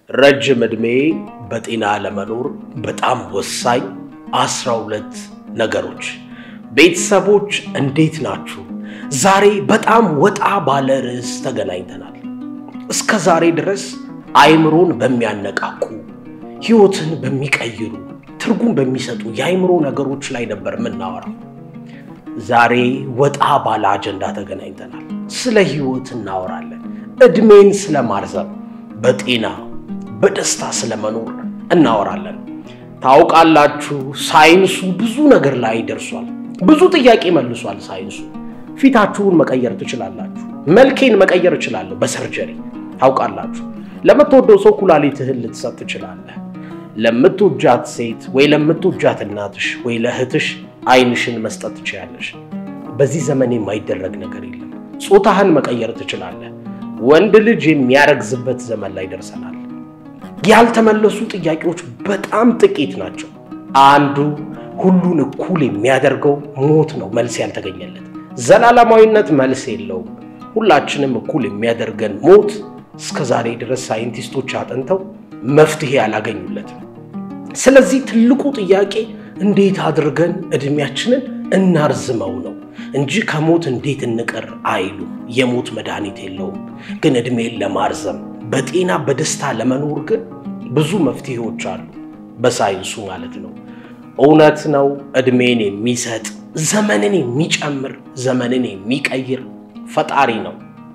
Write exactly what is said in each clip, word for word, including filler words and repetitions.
ረጅም እድሜ በጤና ለመኖር በጣም ወሳኝ አስራ ሁለት ነገሮች። ቤተሰቦች እንዴት ናችሁ? ዛሬ በጣም ወጣ ባለ ርዕስ ተገናኝተናል። እስከ ዛሬ ድረስ አይምሮን በሚያነቃቁ ህይወትን በሚቀይሩ ትርጉም በሚሰጡ የአይምሮ ነገሮች ላይ ነበር የምናወራው። ዛሬ ወጣ ባለ አጀንዳ ተገናኝተናል። ስለ ህይወት እናወራለን። እድሜን ስለማርዘም በጤና በደስታ ስለመኖር እናወራለን። ታውቃላችሁ ሳይንሱ ብዙ ነገር ላይ ደርሷል። ብዙ ጥያቄ መልሷል ሳይንሱ። ፊታችሁን መቀየር ትችላላችሁ። መልኬን መቀየር እችላለሁ በሰርጀሪ። ታውቃላችሁ ለምትወደው ሰው ኩላሊትህን ልትሰጥ ትችላለህ። ለምትወጃት ሴት ወይ ለምትወጃት እናትሽ ወይ ለእህትሽ አይንሽን መስጠት ትችያለሽ። በዚህ ዘመን የማይደረግ ነገር የለም። ጾታህን መቀየር ትችላለህ። ወንድ ልጅ የሚያረግዝበት ዘመን ላይ ደርሰናል። ያልተመለሱ ጥያቄዎች በጣም ጥቂት ናቸው። አንዱ ሁሉን እኩል የሚያደርገው ሞት ነው መልስ ያልተገኘለት። ዘላለማዊነት መልስ የለውም። ሁላችንም እኩል የሚያደርገን ሞት እስከዛሬ ድረስ ሳይንቲስቶች አጥንተው መፍትሄ ያላገኙለትም። ስለዚህ ትልቁ ጥያቄ እንዴት አድርገን እድሜያችንን እናርዝመው ነው እንጂ ከሞት እንዴት እንቀር አይሉ። የሞት መድኃኒት የለውም። ግን እድሜን ለማርዘም በጤና በደስታ ለመኖር ግን ብዙ መፍትሄዎች አሉ በሳይንሱ ማለት ነው። እውነት ነው እድሜን የሚሰጥ ዘመንን የሚጨምር ዘመንን የሚቀይር ፈጣሪ ነው።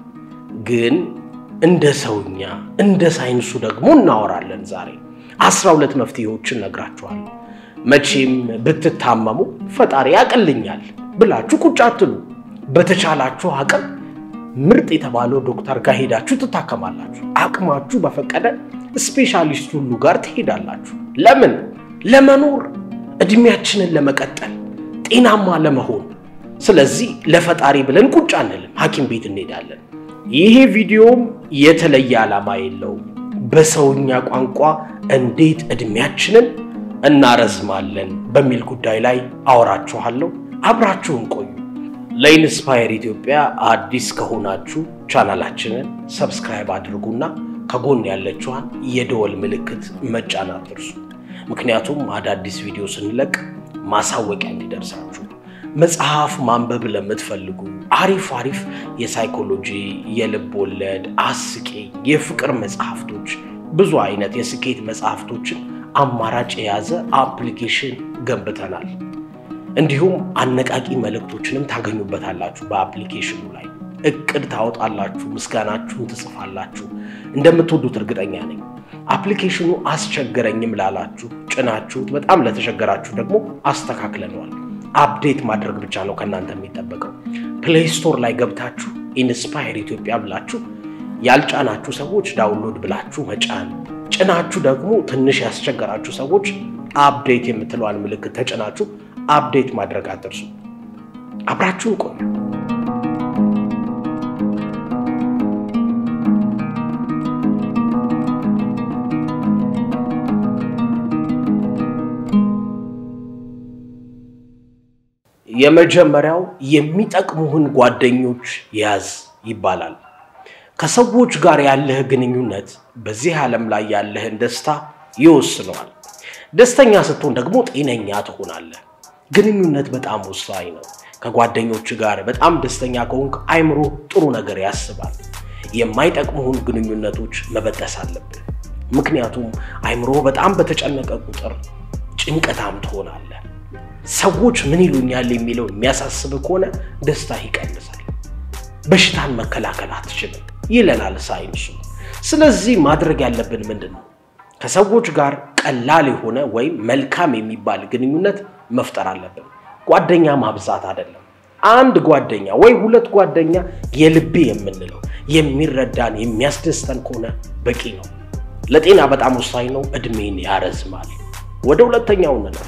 ግን እንደ ሰውኛ እንደ ሳይንሱ ደግሞ እናወራለን። ዛሬ አስራ ሁለት መፍትሄዎችን ነግራችኋለሁ። መቼም ብትታመሙ ፈጣሪ ያቀልኛል ብላችሁ ቁጭ አትሉ። በተቻላችሁ አቅም ምርጥ የተባለው ዶክተር ጋር ሄዳችሁ ትታከማላችሁ። አቅማችሁ በፈቀደ ስፔሻሊስት ሁሉ ጋር ትሄዳላችሁ። ለምን? ለመኖር፣ እድሜያችንን ለመቀጠል፣ ጤናማ ለመሆን። ስለዚህ ለፈጣሪ ብለን ቁጭ አንልም፣ ሐኪም ቤት እንሄዳለን። ይሄ ቪዲዮም የተለየ ዓላማ የለውም። በሰውኛ ቋንቋ እንዴት እድሜያችንን እናረዝማለን በሚል ጉዳይ ላይ አወራችኋለሁ። አብራችሁን ቆዩ። ለኢንስፓየር ኢትዮጵያ አዲስ ከሆናችሁ ቻናላችንን ሰብስክራይብ አድርጉና ከጎን ያለችዋን የደወል ምልክት መጫን አትርሱ። ምክንያቱም አዳዲስ ቪዲዮ ስንለቅ ማሳወቂያ እንዲደርሳችሁ። መጽሐፍ ማንበብ ለምትፈልጉ አሪፍ አሪፍ የሳይኮሎጂ፣ የልብ ወለድ፣ አስቂኝ፣ የፍቅር መጽሐፍቶች፣ ብዙ አይነት የስኬት መጽሐፍቶችን አማራጭ የያዘ አፕሊኬሽን ገንብተናል። እንዲሁም አነቃቂ መልእክቶችንም ታገኙበታላችሁ በአፕሊኬሽኑ ላይ። እቅድ ታወጣላችሁ፣ ምስጋናችሁን ትጽፋላችሁ። እንደምትወዱት እርግጠኛ ነኝ። አፕሊኬሽኑ አስቸገረኝም ላላችሁ ጭናችሁት በጣም ለተቸገራችሁ ደግሞ አስተካክለናል። አፕዴት ማድረግ ብቻ ነው ከናንተ የሚጠበቀው። ፕሌይ ስቶር ላይ ገብታችሁ ኢንስፓየር ኢትዮጵያ ብላችሁ ያልጫናችሁ ሰዎች ዳውንሎድ ብላችሁ መጫን፣ ጭናችሁ ደግሞ ትንሽ ያስቸገራችሁ ሰዎች አፕዴት የምትለዋን ምልክት ተጭናችሁ አፕዴት ማድረግ አትርሱ። አብራችሁን ቆዩ። የመጀመሪያው የሚጠቅሙህን ጓደኞች ያዝ ይባላል። ከሰዎች ጋር ያለህ ግንኙነት በዚህ ዓለም ላይ ያለህን ደስታ ይወስነዋል። ደስተኛ ስትሆን ደግሞ ጤነኛ ትሆናለህ። ግንኙነት በጣም ወሳኝ ነው። ከጓደኞች ጋር በጣም ደስተኛ ከሆንክ አይምሮ ጥሩ ነገር ያስባል። የማይጠቅሙህን ግንኙነቶች መበጠስ አለብህ። ምክንያቱም አይምሮ በጣም በተጨነቀ ቁጥር ጭንቀታም ትሆናለህ። ሰዎች ምን ይሉኛል የሚለው የሚያሳስብ ከሆነ ደስታ ይቀንሳል። በሽታን መከላከል አትችልም ይለናል ሳይንሱ። ስለዚህ ማድረግ ያለብን ምንድነው? ከሰዎች ጋር ቀላል የሆነ ወይ መልካም የሚባል ግንኙነት መፍጠር አለብን። ጓደኛ ማብዛት አይደለም። አንድ ጓደኛ ወይ ሁለት ጓደኛ የልቤ የምንለው የሚረዳን የሚያስደስተን ከሆነ በቂ ነው። ለጤና በጣም ወሳኝ ነው። እድሜን ያረዝማል። ወደ ሁለተኛው ነው።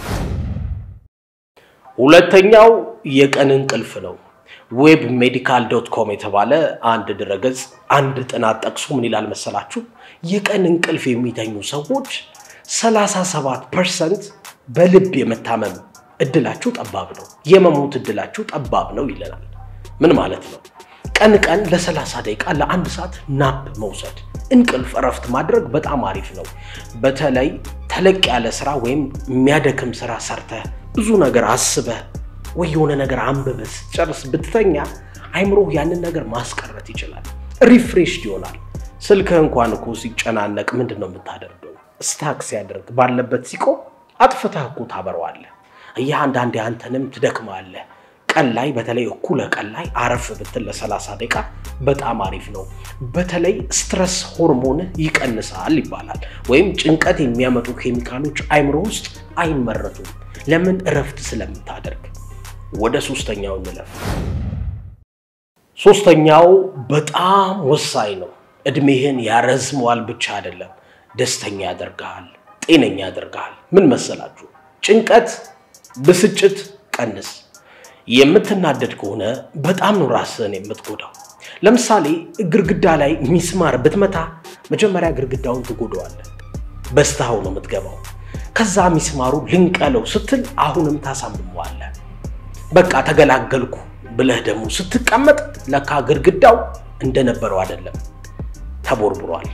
ሁለተኛው የቀን እንቅልፍ ነው። ዌብ ሜዲካል ዶት ኮም የተባለ አንድ ድረገጽ አንድ ጥናት ጠቅሶ ምን ይላል መሰላችሁ? የቀን እንቅልፍ የሚተኙ ሰዎች ሰላሳ ሰባት ፐርሰንት በልብ የመታመም እድላቸው ጠባብ ነው፣ የመሞት እድላቸው ጠባብ ነው ይለናል። ምን ማለት ነው? ቀን ቀን ለ30 ደቂቃ ለአንድ ሰዓት ናፕ መውሰድ እንቅልፍ እረፍት ማድረግ በጣም አሪፍ ነው በተለይ ተለቅ ያለ ስራ ወይም የሚያደክም ስራ ሰርተህ ብዙ ነገር አስበህ ወይ የሆነ ነገር አንብበህ ጨርስ ብትተኛ አይምሮ ያንን ነገር ማስቀረት ይችላል ሪፍሬሽ ይሆናል ስልክ እንኳን እኮ ሲጨናነቅ ምንድነው የምታደርገው ስታክ ሲያደርግ ባለበት ሲቆም አጥፍተህ እኮ ታበረዋለህ እያንዳንዴ አንተንም ትደክማለህ ቀን ላይ በተለይ እኩለ ቀን ላይ አረፍ ብትል ለ30 ደቂቃ በጣም አሪፍ ነው በተለይ ስትረስ ሆርሞን ይቀንሳል ይባላል ወይም ጭንቀት የሚያመጡ ኬሚካሎች አይምሮ ውስጥ አይመረቱም ለምን እረፍት ስለምታደርግ ወደ ሶስተኛው እንለፍ ሶስተኛው በጣም ወሳኝ ነው እድሜህን ያረዝመዋል ብቻ አይደለም ደስተኛ ያደርጋል ጤነኛ ያደርጋል ምን መሰላችሁ ጭንቀት ብስጭት ቀንስ የምትናደድ ከሆነ በጣም ነው ራስህን የምትጎዳው ለምሳሌ ግርግዳ ላይ ሚስማር ብትመታ መጀመሪያ ግርግዳውን ትጎዳዋለህ በስታው ነው የምትገባው ከዛ ሚስማሩ ልንቀለው ስትል አሁንም ታሳምመዋለህ በቃ ተገላገልኩ ብለህ ደግሞ ስትቀመጥ ለካ ግርግዳው እንደነበረው አይደለም ተቦርብሯል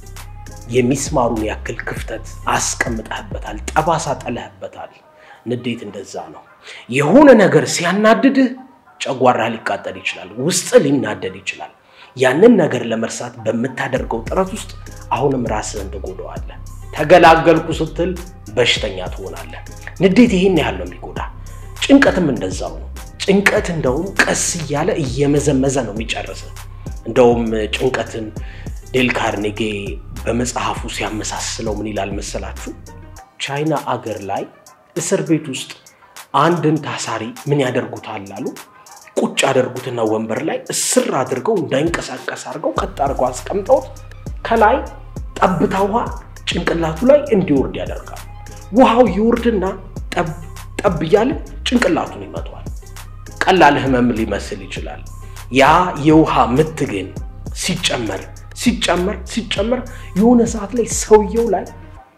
የሚስማሩን ያክል ክፍተት አስቀምጠህበታል ጠባሳ ጠለህበታል ንዴት እንደዛ ነው የሆነ ነገር ሲያናድድህ ጨጓራ ሊቃጠል ይችላል ውስጥ ሊናደድ ይችላል ያንን ነገር ለመርሳት በመታደርገው ጥረት ውስጥ አሁንም ራስህን ትጎዳዋለህ ተገላገልኩ ስትል በሽተኛ ትሆናለህ ንዴት ይሄን ያህል ነው የሚጎዳ ጭንቀትም እንደዛው ነው ጭንቀት እንደውም ቀስ ይያለ እየመዘመዘ ነው የሚጨርሰው እንደውም ጭንቀትን ዴል ካርኔጌ በመጽሐፉ ሲያመሳስለው ምን ይላል መሰላችሁ ቻይና አገር ላይ እስር ቤት ውስጥ አንድን ታሳሪ ምን ያደርጉታል አሉ ቁጭ አድርጉትና ወንበር ላይ እስር አድርገው እንዳይንቀሳቀስ አድርገው ቀጥ አድርገው አስቀምጠው ከላይ ጠብታ ውሃ ጭንቅላቱ ላይ እንዲወርድ ያደርጋል ውሃው ይወርድና ጠብ ጠብ ይያለ ጭንቅላቱን ይመታዋል ቀላል ህመም ሊመስል ይችላል ያ የውሃ ምት ግን ሲጨመር ሲጨመር ሲጨመር የሆነ ሰዓት ላይ ሰውየው ላይ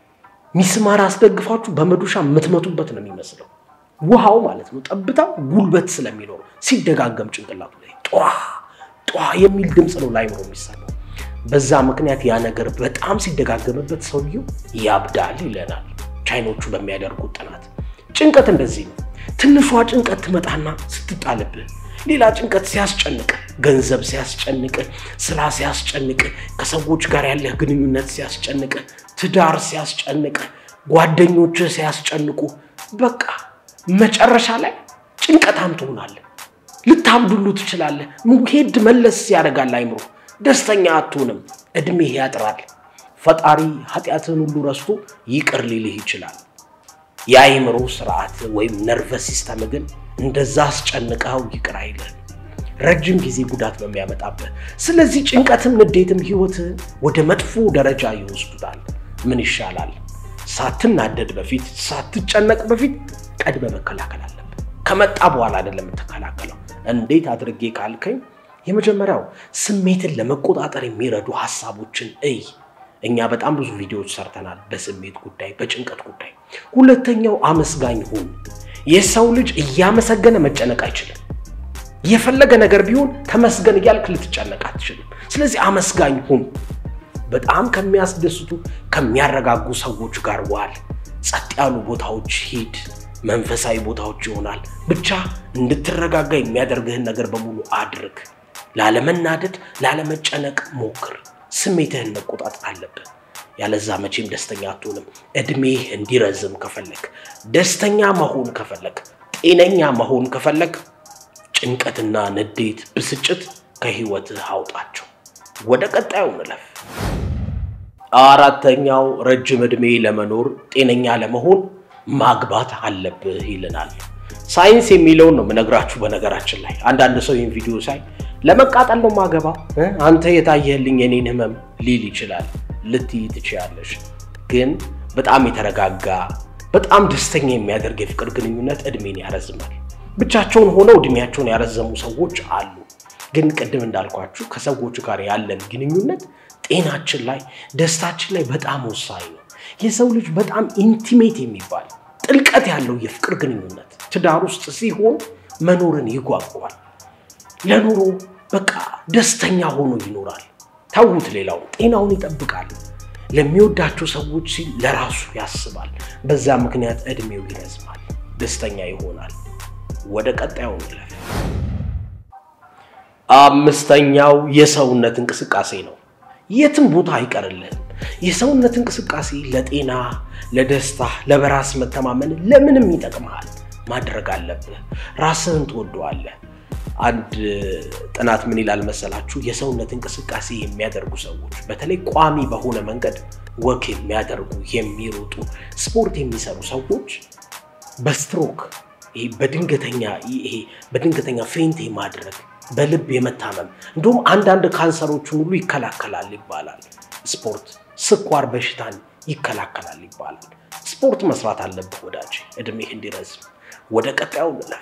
ሚስማር አስደግፋችሁ በመዶሻ ምትመቱበት ነው የሚመስለው ውሃው ማለት ነው ጠብታው ጉልበት ስለሚኖር ሲደጋገም ጭንቅላቱ ላይ ጧ ጧ የሚል ድምጽ ነው ላይምሮ የሚሰማው በዛ ምክንያት ያ ነገር በጣም ሲደጋገምበት ሰውየው ያብዳል ይለናል ቻይኖቹ በሚያደርጉት ጥናት ጭንቀት እንደዚህ ነው ትንሿ ጭንቀት ትመጣና ስትጣልብህ ሌላ ጭንቀት ሲያስጨንቅ ገንዘብ ሲያስጨንቅ ስራ ሲያስጨንቅ ከሰዎች ጋር ያለህ ግንኙነት ሲያስጨንቅ ትዳር ሲያስጨንቅ ጓደኞች ሲያስጨንቁ በቃ መጨረሻ ላይ ጭንቀታም ትሆናለህ ልታብዱሉ ትችላለህ ሙሄድ መለስ ያደርጋል አይምሮ ደስተኛ አትሆንም እድሜህ ያጥራል ፈጣሪ ኃጢያትን ሁሉ ረስቶ ይቅር ሊልህ ይችላል ያይምሮ ስርዓት ወይም ነርቨስ ሲስተም ግን እንደዛ አስጨንቀው ይቅር አይልህ ረጅም ጊዜ ጉዳት ነው የሚያመጣብህ ስለዚህ ጭንቀትም ንዴትም ህይወት ወደ መጥፎ ደረጃ ይወስዱታል ምን ይሻላል ሳትናደድ በፊት ሳትጨነቅ በፊት ቀድመ መከላከል አለብህ ከመጣ በኋላ አይደለም ተከላከለው እንዴት አድርጌ ካልከኝ የመጀመሪያው ስሜትን ለመቆጣጠር የሚረዱ ሐሳቦችን እይ እኛ በጣም ብዙ ቪዲዮዎች ሰርተናል በስሜት ጉዳይ በጭንቀት ጉዳይ ሁለተኛው አመስጋኝ ሁን የሰው ልጅ እያመሰገነ መጨነቅ አይችልም የፈለገ ነገር ቢሆን ተመስገን ይያልክ ልትጨነቅ አትችልም ስለዚህ አመስጋኝ ሁን በጣም ከሚያስደስቱ ከሚያረጋጉ ሰዎች ጋር ዋል ጸጥ ያሉ ቦታዎች ሂድ መንፈሳዊ ቦታዎች ይሆናል ብቻ እንድትረጋጋ የሚያደርግህን ነገር በሙሉ አድርግ ላለመናደድ ላለመጨነቅ ሞክር ስሜትህን መቆጣጠር አለብህ ያለዛ መቼም ደስተኛ አትሆንም እድሜህ እንዲረዝም ከፈለክ ደስተኛ መሆን ከፈለክ ጤነኛ መሆን ከፈለክ ጭንቀትና ንዴት ብስጭት ከህይወትህ አውጣቸው ወደ ቀጣዩ እንለፍ አራተኛው ረጅም እድሜ ለመኖር ጤነኛ ለመሆን ማግባት አለብህ ይለናል ሳይንስ የሚለው ነው መነግራችሁ በነገራችን ላይ አንዳንድ ሰው ይሄን ቪዲዮ ሳይ ለመቃጠል ነው ማገባ አንተ የታየህልኝ የኔን ህመም ሊል ይችላል ልትይ ትችያለሽ ግን በጣም የተረጋጋ በጣም ደስተኛ የሚያደርግ የፍቅር ግንኙነት እድሜን ያረዝማል ብቻቸውን ሆነው እድሜያቸውን ያረዘሙ ሰዎች አሉ ግን ቀደም እንዳልኳችሁ ከሰዎች ጋር ያለን ግንኙነት ጤናችን ላይ ደስታችን ላይ በጣም ወሳኝ ነው የሰው ልጅ በጣም ኢንቲሜት የሚባል ጥልቀት ያለው የፍቅር ግንኙነት ትዳር ውስጥ ሲሆን መኖርን ይጓጓል ለኑሮ በቃ ደስተኛ ሆኖ ይኖራል ታውት ሌላው ጤናውን ይጠብቃል ለሚወዳቸው ሰዎች ሲል ለራሱ ያስባል በዛ ምክንያት እድሜው ይረዝማል ደስተኛ ይሆናል ወደ ቀጣዩ እንለፍ አምስተኛው የሰውነት እንቅስቃሴ ነው የትም ቦታ አይቀርልህም የሰውነት እንቅስቃሴ ለጤና ለደስታ ለበራስ መተማመን ለምንም ይጠቅማል ማድረግ አለብህ ራስህን ትወደዋለህ አንድ ጥናት ምን ይላል መሰላችሁ የሰውነት እንቅስቃሴ የሚያደርጉ ሰዎች በተለይ ቋሚ በሆነ መንገድ ወክ የሚያደርጉ የሚሮጡ ስፖርት የሚሰሩ ሰዎች በስትሮክ ይሄ በድንገተኛ ይሄ በድንገተኛ ፌንት ማድረግ በልብ የመታመም እንደውም አንድ አንድ ካንሰሮችን ሁሉ ይከላከላል ይባላል ስፖርት ስኳር በሽታን ይከላከላል ይባላል ስፖርት መስራት አለብህ ወዳጅ እድሜህ እንዲረዝም ወደ ቀጣዩ እንለፍ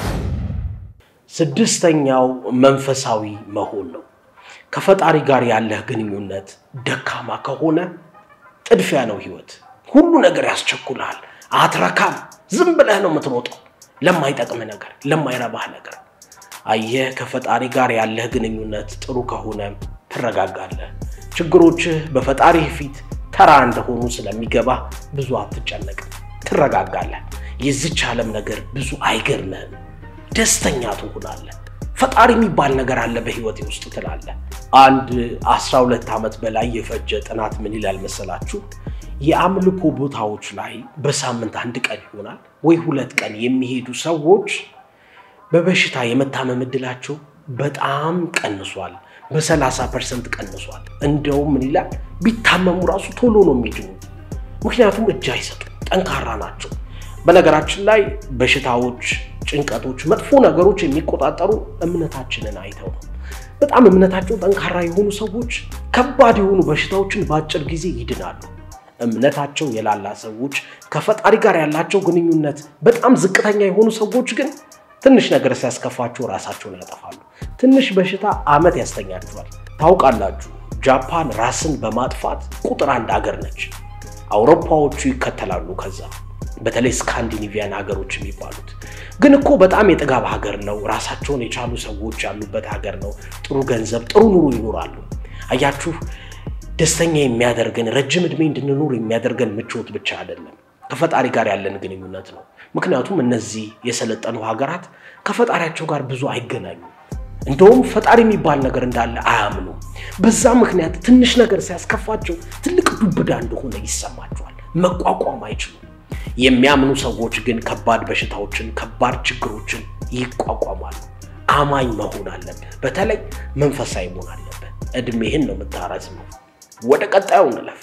ስድስተኛው መንፈሳዊ መሆን ነው ከፈጣሪ ጋር ያለህ ግንኙነት ደካማ ከሆነ ጥድፊያ ነው ህይወት ሁሉ ነገር ያስቸኩላል አትረካም ዝም ብለህ ነው የምትሮጠው ለማይጠቅም ነገር ለማይረባህ ነገር አየህ ከፈጣሪ ጋር ያለህ ግንኙነት ጥሩ ከሆነ ትረጋጋለህ ችግሮችህ በፈጣሪ ፊት ተራ እንደሆኑ ስለሚገባ ብዙ አትጨነቅ ትረጋጋለህ የዚች ዓለም ነገር ብዙ አይገርምህም ደስተኛ ትሆናለህ ፈጣሪ የሚባል ነገር አለ በህይወቴ ውስጥ ትላለህ አንድ አስራ ሁለት ዓመት በላይ የፈጀ ጥናት ምን ይላል መሰላችሁ የአምልኮ ቦታዎች ላይ በሳምንት አንድ ቀን ይሆናል ወይ ሁለት ቀን የሚሄዱ ሰዎች በበሽታ የመታመም እድላቸው በጣም ቀንሷል በ30 ፐርሰንት ቀንሷል እንደውም ምን ይላል ቢታመሙ ራሱ ቶሎ ነው የሚድኑት ምክንያቱም እጅ አይሰጡ ጠንካራ ናቸው በነገራችን ላይ በሽታዎች ጭንቀቶች መጥፎ ነገሮች የሚቆጣጠሩ እምነታችንን አይተው በጣም እምነታቸው ጠንካራ የሆኑ ሰዎች ከባድ የሆኑ በሽታዎችን በአጭር ጊዜ ይድናሉ እምነታቸው የላላ ሰዎች ከፈጣሪ ጋር ያላቸው ግንኙነት በጣም ዝቅተኛ የሆኑ ሰዎች ግን ትንሽ ነገር ሲያስከፋቸው ራሳቸውን ያጠፋሉ ትንሽ በሽታ አመት ያስተኛቸዋል ታውቃላችሁ ጃፓን ራስን በማጥፋት ቁጥር አንድ ሀገር ነች አውሮፓዎቹ ይከተላሉ ከዛ በተለይ ስካንዲኔቪያን ሀገሮች የሚባሉት ግን እኮ በጣም የጥጋብ ሀገር ነው ራሳቸውን የቻሉ ሰዎች ያሉበት ሀገር ነው ጥሩ ገንዘብ ጥሩ ኑሮ ይኖራሉ አያችሁ ደስተኛ የሚያደርገን ረጅም እድሜ እንድንኖር የሚያደርገን ምቾት ብቻ አይደለም ከፈጣሪ ጋር ያለን ግንኙነት ነው ምክንያቱም እነዚህ የሰለጠኑ ሀገራት ከፈጣሪያቸው ጋር ብዙ አይገናኙ እንደውም ፈጣሪ የሚባል ነገር እንዳለ አያምኑ በዛ ምክንያት ትንሽ ነገር ሲያስከፋቸው ትልቅ ዱብዳ እንደሆነ ይሰማቸዋል መቋቋም አይችሉም የሚያምኑ ሰዎች ግን ከባድ በሽታዎችን ከባድ ችግሮችን ይቋቋማሉ አማኝ መሆን አለበት በተለይ መንፈሳዊ መሆን አለበት እድሜህን ነው የምታረዝመው ወደ ቀጣዩ እንለፍ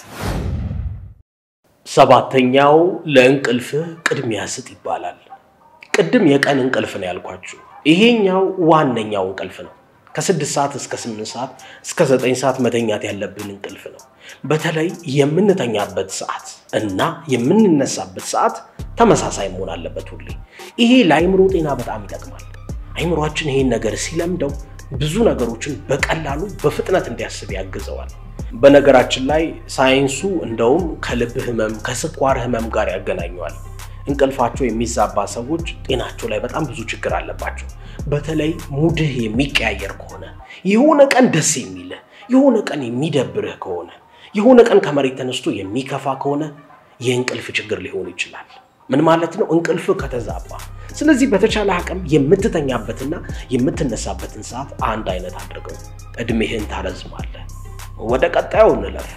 ሰባተኛው ለእንቅልፍ ቅድሚያ ስጥ ይባላል ቅድም የቀን እንቅልፍ ነው ያልኳችሁ ይሄኛው ዋነኛው እንቅልፍ ነው ከ6 ሰዓት እስከ ስምንት ሰዓት እስከ ዘጠኝ ሰዓት መተኛት ያለብን እንቅልፍ ነው በተለይ የምንተኛበት ሰዓት እና የምንነሳበት ሰዓት ተመሳሳይ መሆን አለበት ሁሌ ይሄ ለአይምሮ ጤና በጣም ይጠቅማል አይምሮአችን ይሄን ነገር ሲለምደው ብዙ ነገሮችን በቀላሉ በፍጥነት እንዲያስብ ያግዘዋል በነገራችን ላይ ሳይንሱ እንደውም ከልብ ህመም ከስኳር ህመም ጋር ያገናኘዋል እንቅልፋቸው የሚዛባ ሰዎች ጤናቸው ላይ በጣም ብዙ ችግር አለባቸው በተለይ ሙድህ የሚቀያየር ከሆነ የሆነ ቀን ደስ የሚል የሆነ ቀን የሚደብርህ ከሆነ የሆነ ቀን ከመሬት ተነስቶ የሚከፋ ከሆነ የእንቅልፍ ችግር ሊሆን ይችላል ምን ማለት ነው እንቅልፍ ከተዛባ ስለዚህ በተቻለ አቅም የምትተኛበትና የምትነሳበትን ሰዓት አንድ አይነት አድርገው እድሜህን ታረዝማለህ ወደ ቀጣዩ እንለፍ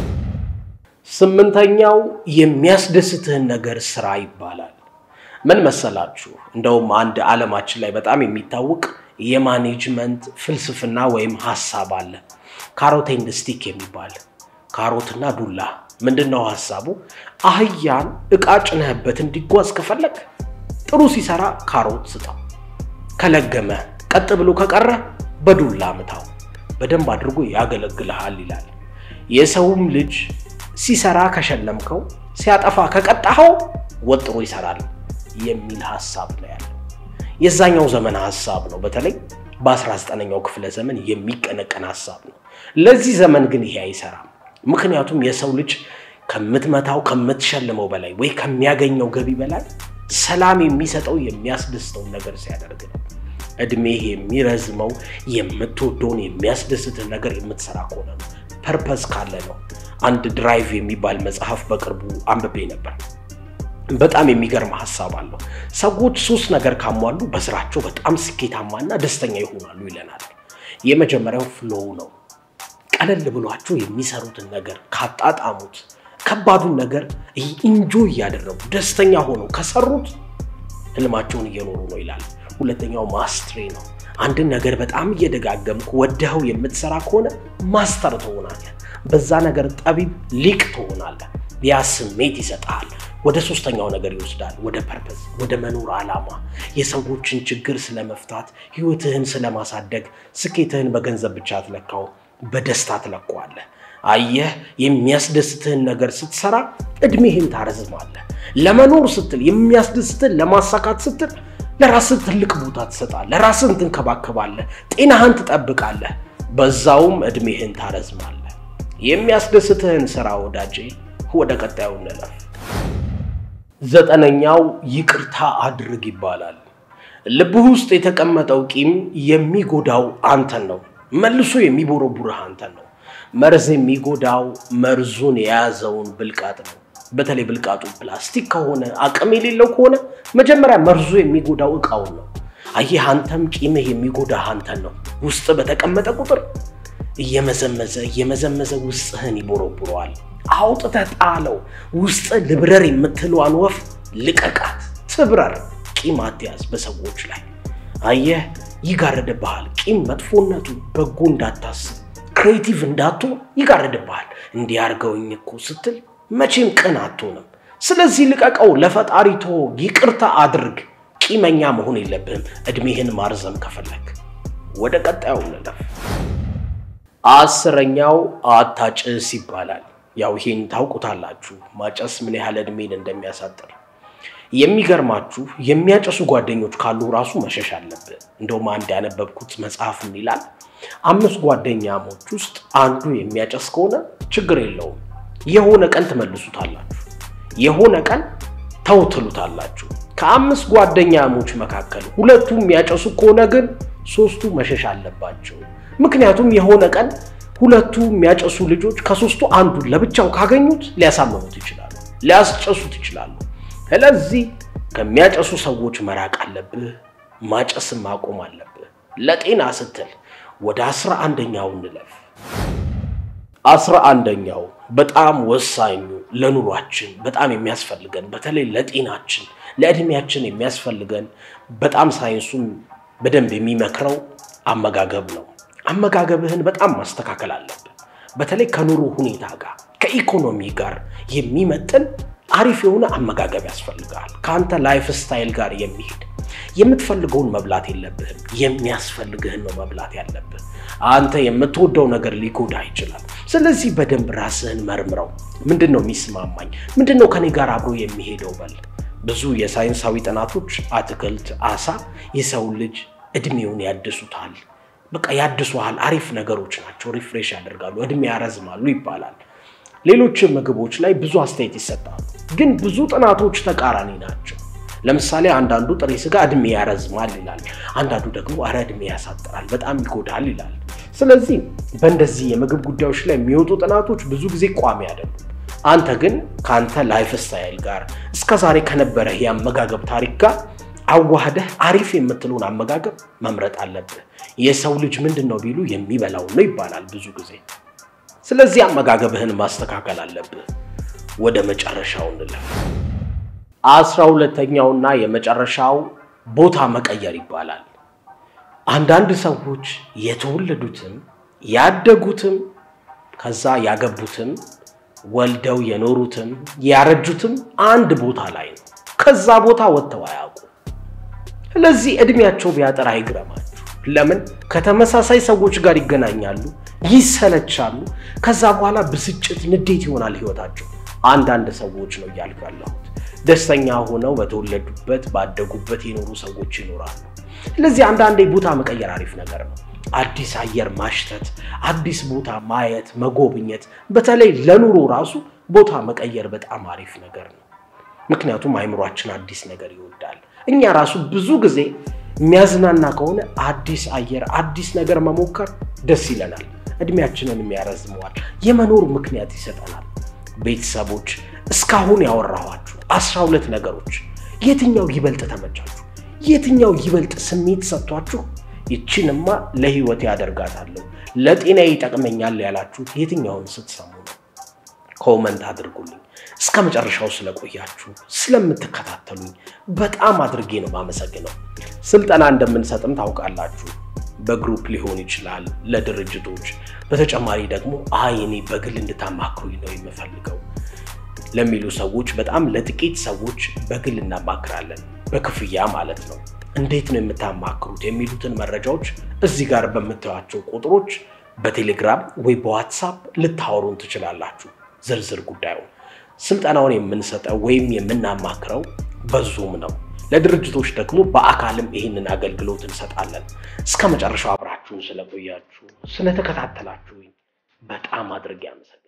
ስምንተኛው የሚያስደስትህን ነገር ስራ ይባላል ምን መሰላችሁ እንደውም አንድ ዓለማችን ላይ በጣም የሚታወቅ የማኔጅመንት ፍልስፍና ወይም ሐሳብ አለ ካሮት ኤንድ ስቲክ የሚባል ካሮትና ዱላ ምንድነው ሐሳቡ አህያን እቃ ጭነህበት እንዲጓዝ ከፈለክ ጥሩ ሲሰራ ካሮት ስጣው ከለገመ ቀጥ ብሎ ከቀረ በዱላ ምታው በደንብ አድርጎ ያገለግልሃል ይላል የሰውም ልጅ ሲሰራ ከሸለምከው ሲያጠፋ ከቀጣኸው ወጥሮ ይሰራል የሚል ሐሳብ ነው ያለው የዛኛው ዘመን ሐሳብ ነው በተለይ በ19ኛው ክፍለ ዘመን የሚቀነቀን ሐሳብ ነው ለዚህ ዘመን ግን ይሄ አይሰራም ምክንያቱም የሰው ልጅ ከምትመታው ከምትሸልመው በላይ ወይ ከሚያገኘው ገቢ በላይ ሰላም የሚሰጠው የሚያስደስተው ነገር ሲያደርግ ነው እድሜህ የሚረዝመው የምትወደውን የሚያስደስትህ ነገር የምትሰራ ከሆነ ነው ፐርፐስ ካለ ነው አንድ ድራይቭ የሚባል መጽሐፍ በቅርቡ አንብቤ ነበር በጣም የሚገርም ሐሳብ አለው ሰዎች ሶስት ነገር ካሟሉ በስራቸው በጣም ስኬታማና ደስተኛ ይሆናሉ ይለናል የመጀመሪያው ፍሎው ነው ቀለል ብሏቸው የሚሰሩትን ነገር ካጣጣሙት ከባዱን ነገር ኢንጆይ ያደረጉ ደስተኛ ሆነው ከሰሩት ህልማቸውን እየኖሩ ነው ይላል ሁለተኛው ማስተሪ ነው አንድ ነገር በጣም እየደጋገምኩ ወደው የምትሰራ ከሆነ ማስተር ትሆናለህ በዛ ነገር ጠቢብ ሊቅ ትሆናለህ ያ ስሜት ይሰጣል ወደ ሶስተኛው ነገር ይወስዳል ወደ ፐርፐስ ወደ መኖር ዓላማ የሰዎችን ችግር ስለመፍታት ህይወትህን ስለማሳደግ ስኬትህን በገንዘብ ብቻ አትለካው በደስታ ትለካዋለህ አየህ የሚያስደስትህን ነገር ስትሰራ እድሜህን ታረዝማለህ ለመኖር ስትል የሚያስደስትህን ለማሳካት ስትል ለራስህ ትልቅ ቦታ ትሰጣለህ ለራስህ ትንከባከባለህ ጤናህን ትጠብቃለህ በዛውም እድሜህን ታረዝማለህ የሚያስደስትህን ስራ ወዳጄ ወደ ቀጣዩ እንለፍ ዘጠነኛው ይቅርታ አድርግ ይባላል ልብህ ውስጥ የተቀመጠው ቂም የሚጎዳው አንተን ነው መልሶ የሚቦረቡርህ አንተን ነው መርዝ የሚጎዳው መርዙን የያዘውን ብልቃጥ ነው በተለይ ብልቃጡ ፕላስቲክ ከሆነ አቅም የሌለው ከሆነ መጀመሪያ መርዙ የሚጎዳው እቃው ነው አየህ አንተም ቂምህ የሚጎዳህ አንተን ነው ውስጥ በተቀመጠ ቁጥር እየመዘመዘ እየመዘመዘ ውስጥህን ይቦረቡረዋል አውጥተህ ጣለው ውስጥ ልብረር የምትለዋን ወፍ ልቀቃት ትብረር ቂም አትያዝ በሰዎች ላይ አየህ ይጋረድብሃል ቂም መጥፎነቱ በጎ እንዳታስብ ክሬቲቭ እንዳትሆን ይጋረድብሃል እንዲያርገውኝ እኮ ስትል መቼም ቀን አትሆንም ስለዚህ ልቀቀው ለፈጣሪቶ ይቅርታ አድርግ ቂመኛ መሆን የለብህም እድሜህን ማርዘም ከፈለክ ወደ ቀጣዩ እንለፍ አስረኛው አታጭስ ይባላል ያው ይሄን ታውቁታላችሁ ማጨስ ምን ያህል እድሜን እንደሚያሳጥር የሚገርማችሁ የሚያጨሱ ጓደኞች ካሉ ራሱ መሸሽ አለበት እንደውም አንድ ያነበብኩት መጽሐፍ ምን ይላል አምስት ጓደኛሞች ውስጥ አንዱ የሚያጨስ ከሆነ ችግር የለውም የሆነ ቀን ተመልሱታላችሁ የሆነ ቀን ተውትሉታላችሁ ከአምስት ጓደኛሞች መካከል ሁለቱ የሚያጨሱ ከሆነ ግን ሶስቱ መሸሽ አለባቸው ምክንያቱም የሆነ ቀን ሁለቱ የሚያጨሱ ልጆች ከሶስቱ አንዱ ለብቻው ካገኙት ሊያሳምኑት ይችላሉ ሊያስጨሱት ይችላሉ ስለዚህ ከሚያጨሱ ሰዎች መራቅ አለብህ ማጨስን ማቆም አለብህ ለጤና ስትል ወደ አስራ አንደኛው እንለፍ አስራ አንደኛው በጣም ወሳኙ ለኑሯችን በጣም የሚያስፈልገን በተለይ ለጤናችን ለእድሜያችን የሚያስፈልገን በጣም ሳይንሱን በደንብ የሚመክረው አመጋገብ ነው አመጋገብህን በጣም ማስተካከል አለብህ በተለይ ከኑሮ ሁኔታ ጋር ከኢኮኖሚ ጋር የሚመጥን አሪፍ የሆነ አመጋገብ ያስፈልጋል ካንተ ላይፍ ስታይል ጋር የሚሄድ የምትፈልገውን መብላት የለብህም የሚያስፈልግህን ነው መብላት ያለብህ አንተ የምትወደው ነገር ሊጎዳ ይችላል ስለዚህ በደንብ ራስህን መርምረው ምንድነው የሚስማማኝ ምንድነው ከኔ ጋር አብሮ የሚሄደው በል ብዙ የሳይንሳዊ ጥናቶች አትክልት አሳ የሰው ልጅ እድሜውን ያድሱታል በቃ ያድሱሃል አሪፍ ነገሮች ናቸው ሪፍሬሽ ያደርጋሉ እድሜ ያረዝማሉ ይባላል ሌሎች ምግቦች ላይ ብዙ አስተያየት ይሰጣሉ ግን ብዙ ጥናቶች ተቃራኒ ናቸው ለምሳሌ አንዳንዱ ጥሬ ስጋ እድሜ ያረዝማል ይላል አንዳንዱ ደግሞ አረ እድሜ ያሳጥራል በጣም ይጎዳል ይላል ስለዚህ በእንደዚህ የምግብ ጉዳዮች ላይ የሚወጡ ጥናቶች ብዙ ጊዜ ቋሚ አይደሉም አንተ ግን ካንተ ላይፍ ስታይል ጋር እስከዛሬ ከነበረ ያመጋገብ ታሪክ ጋር አዋህደህ አሪፍ የምትሉን አመጋገብ መምረጥ አለብህ የሰው ልጅ ምንድነው ቢሉ የሚበላው ነው ይባላል ብዙ ጊዜ ስለዚህ አመጋገብህን ማስተካከል አለብህ ወደ መጨረሻው እንለፍ አስራ ሁለተኛውና የመጨረሻው ቦታ መቀየር ይባላል አንዳንድ ሰዎች የተወለዱትም ያደጉትም ከዛ ያገቡትም ወልደው የኖሩትም ያረጁትም አንድ ቦታ ላይ ነው ከዛ ቦታ ወጥተው አያውቁ ስለዚህ እድሜያቸው ቢያጠር አይግረማችሁ ለምን ከተመሳሳይ ሰዎች ጋር ይገናኛሉ ይሰለቻሉ ከዛ በኋላ ብስጭት ንዴት ይሆናል ህይወታቸው አንዳንድ ሰዎች ነው ያልካለሁት ደስተኛ ሆነው በተወለዱበት ባደጉበት የኖሩ ሰዎች ይኖራሉ ስለዚህ አንዳንዴ ቦታ መቀየር አሪፍ ነገር ነው አዲስ አየር ማሽተት አዲስ ቦታ ማየት መጎብኘት በተለይ ለኑሮ ራሱ ቦታ መቀየር በጣም አሪፍ ነገር ነው ምክንያቱም አይምሮአችን አዲስ ነገር ይወዳል እኛ ራሱ ብዙ ጊዜ የሚያዝናና ከሆነ አዲስ አየር አዲስ ነገር መሞከር ደስ ይለናል እድሜያችንን የሚያረዝመዋል የመኖር ምክንያት ይሰጠናል ቤተሰቦች እስካሁን ያወራኋችሁ አስራ ሁለት ነገሮች የትኛው ይበልጥ ተመቻችሁ የትኛው ይበልጥ ስሜት ሰጥቷችሁ ይቺንማ ለህይወት ያደርጋታለሁ ለጤናዬ ይጠቅመኛል ያላችሁት የትኛውን ስትሰሙ ኮሜንት አድርጉልኝ እስከ መጨረሻው ስለቆያችሁ ስለምትከታተሉኝ በጣም አድርጌ ነው ማመሰግነው ስልጠና እንደምንሰጥም ታውቃላችሁ በግሩፕ ሊሆን ይችላል ለድርጅቶች በተጨማሪ ደግሞ አይ እኔ በግል እንድታማክሩኝ ነው የምፈልገው ለሚሉ ሰዎች በጣም ለጥቂት ሰዎች በግል እናማክራለን በክፍያ ማለት ነው እንዴት ነው የምታማክሩት የሚሉትን መረጃዎች እዚህ ጋር በመተዋቸው ቁጥሮች በቴሌግራም ወይ በዋትስአፕ ልታወሩን ትችላላችሁ ዝርዝር ጉዳዩ ስልጠናውን የምንሰጠው ወይም የምናማክረው በዙም ነው ለድርጅቶች ደግሞ በአካልም ይሄንን አገልግሎት እንሰጣለን እስከ መጨረሻው አብራችሁን ስለቆያችሁ ስለተከታተላችሁኝ በጣም አድርጌ አመሰግናለሁ